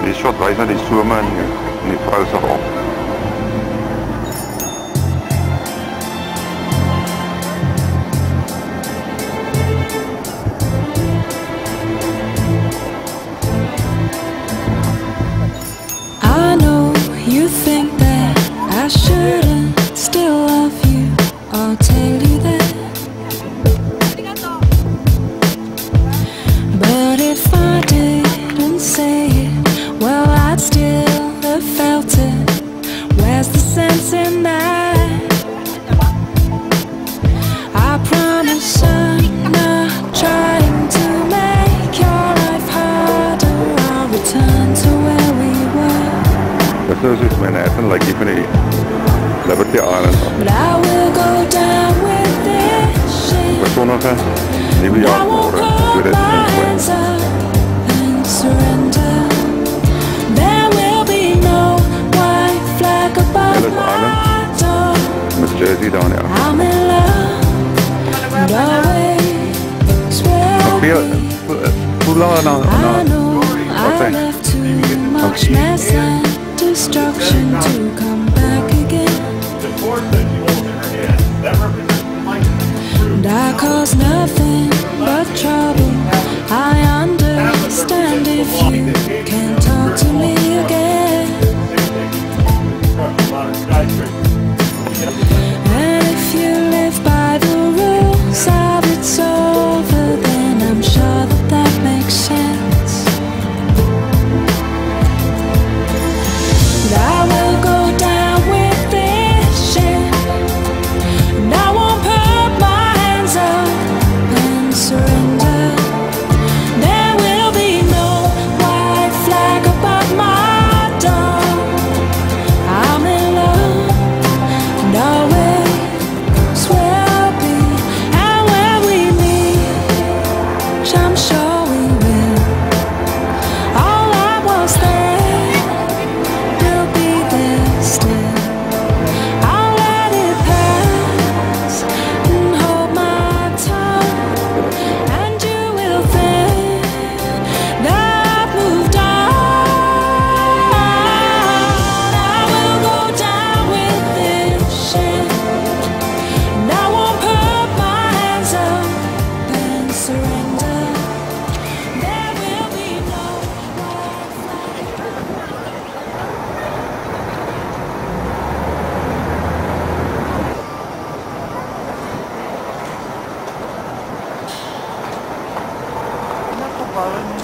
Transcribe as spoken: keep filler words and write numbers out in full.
Die shot wys na die some en die, en die vrou se op. I know you think that I shouldn't still love you. I'll tell you that. But if I didn't say it, well, I'd still have felt it. Where's the sense in that? I promise I'm not trying to make your life harder. I'll return to where we were. This is Manhattan, like even die Liberty Island. But I will go down with this ship. Besonnige nieuwjaarsmorgen Hands tweeduisend up and surrender. There will be no white flag above Ellis my Island. door. Met Jersey down here. I'm in love and always will Veel, be. hoe langer dan? I know I left too much mess and destruction to come back again. And I caused nothing but trouble. I understand if you can't talk to me again. And if you live by the rules of it's over, then I'm sure that that makes sense. And I will go down with this ship. And I won't put my hands up and surrender. There will be no white flag above my door. I'm in love and always will be. And when we meet, I'm sure we will. All I was there will be there still. I'll let it pass and hold my tongue, and you will think that I've moved on. I will go down with this ship, and I won't put my hands up and surrender. There will be no Naku, parang